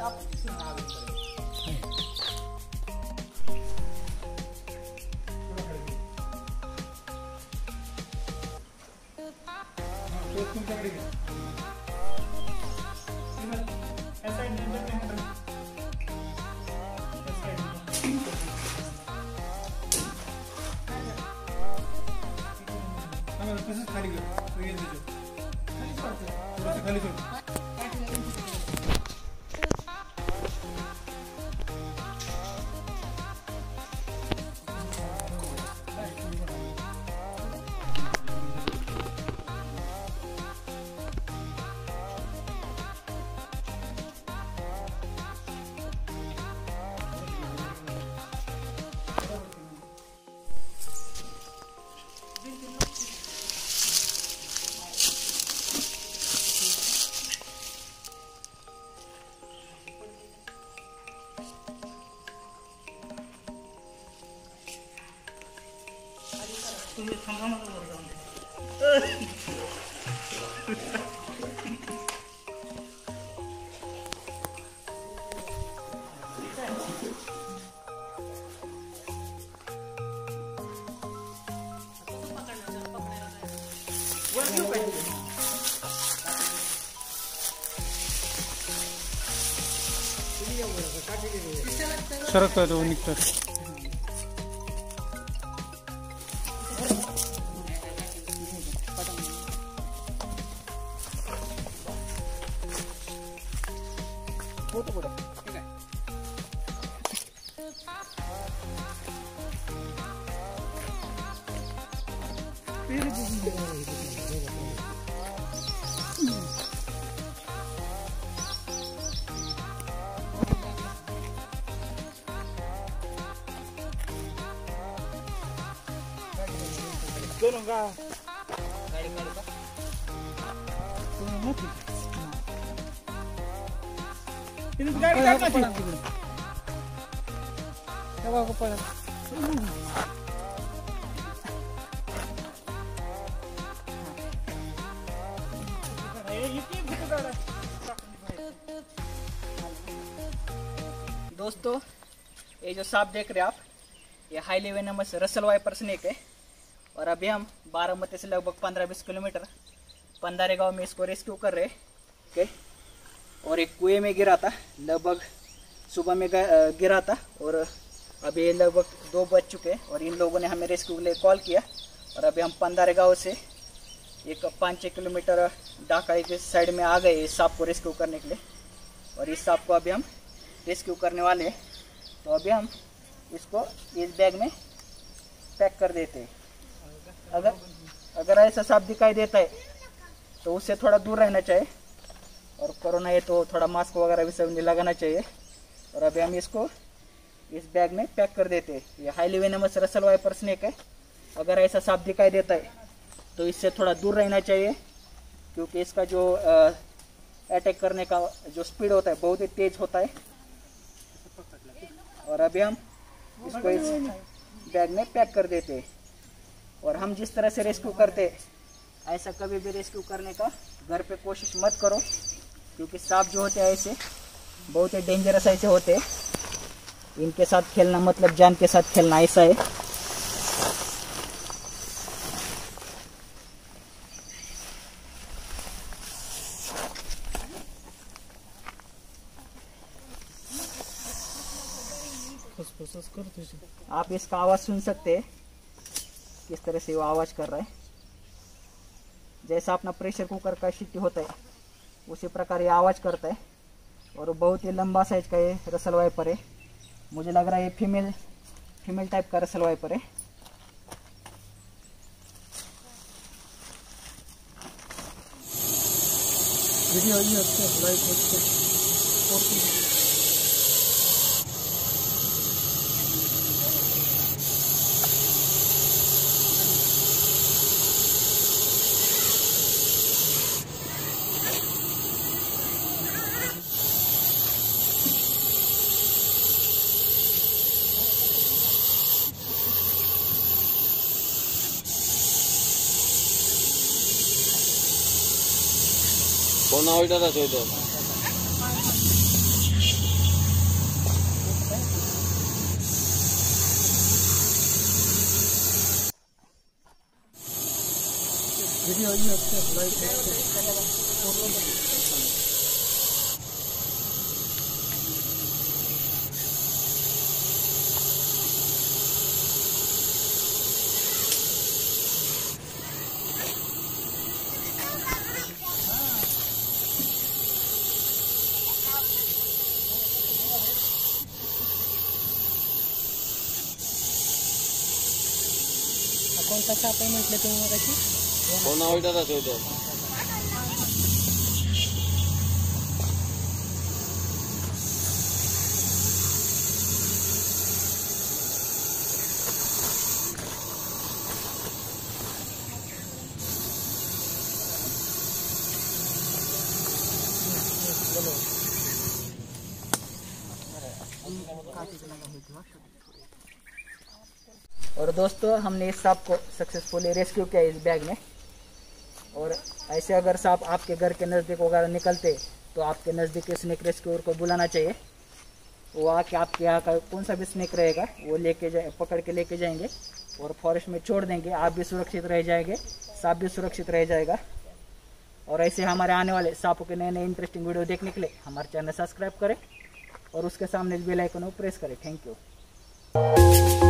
सरकता तो निकता गाड़ी दोस्तों, ये जो सांप देख रहे हैं आप, ये highly venomous Russell viper snake है। और अभी हम बारामती से लगभग 15-20 किलोमीटर पंधारे गांव में इसको रेस्क्यू कर रहे हैं। और एक कुएं में गिरा था, लगभग सुबह में गिरा था और अभी लगभग 2 बज चुके हैं। और इन लोगों ने हमें रेस्क्यू के लिए कॉल किया और अभी हम पंधारे गांव से एक 5-6 किलोमीटर डाकाई के साइड में आ गए इस सांप को रेस्क्यू करने के लिए। और इस सांप को अभी हम रेस्क्यू करने वाले हैं। तो अभी हम इसको इस बैग में पैक कर देते हैं। अगर ऐसा सांप दिखाई देता है तो उससे थोड़ा दूर रहना चाहिए। और कोरोना है तो थोड़ा मास्क वगैरह भी सब लगाना चाहिए। और अभी हम इसको इस बैग में पैक कर देते हैं। ये highly venomous Russell viper snake है। अगर ऐसा सांप दिखाई देता है तो इससे थोड़ा दूर रहना चाहिए, क्योंकि इसका जो अटैक करने का जो स्पीड होता है बहुत ही तेज होता है। और अभी हम इसको इस बैग में पैक कर देते हैं। और हम जिस तरह से रेस्क्यू करते ऐसा कभी भी रेस्क्यू करने का घर पे कोशिश मत करो, क्योंकि सांप जो होते हैं ऐसे बहुत ही डेंजरस ऐसे होते हैं। इनके साथ खेलना मतलब जान के साथ खेलना ऐसा है। आप इसका आवाज सुन सकते हैं, किस तरह से वो आवाज कर रहा है। जैसा अपना प्रेशर कुकर का सीटी होता है उसी प्रकार ये आवाज करता है। और बहुत ही लंबा साइज का ये रसल वाइपर है। मुझे लग रहा है ये फीमेल टाइप का रसल वाइपर है। Video like Bona oynada söyledi. Video ये अच्छे लाइक करके कोणता साप आहे म्हटलं तुम्ही मगाशी? कोणा ऑर्डर आहे तो? और दोस्तों हमने इस सांप को सक्सेसफुली रेस्क्यू किया इस बैग में। और ऐसे अगर सांप आपके घर के नज़दीक वगैरह निकलते तो आपके नज़दीक स्नेक रेस्क्यूअर को बुलाना चाहिए। वो आके आपके यहाँ का कौन सा भी स्नेक रहेगा वो पकड़ के लेके जाएंगे और फॉरेस्ट में छोड़ देंगे। आप भी सुरक्षित रह जाएंगे, सांप भी सुरक्षित रह जाएगा। और ऐसे हमारे आने वाले सांपों के नए नए इंटरेस्टिंग वीडियो देखने के लिए हमारे चैनल सब्सक्राइब करें और उसके सामने बेल आइकन को प्रेस करें। Thank you.